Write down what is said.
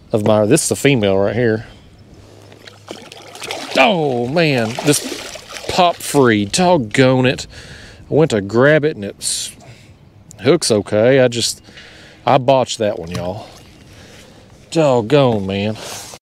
of my, this is a female right here. Oh man, this popped free, doggone it. I went to grab it and it's, hook's okay. I botched that one, y'all. Doggone, man.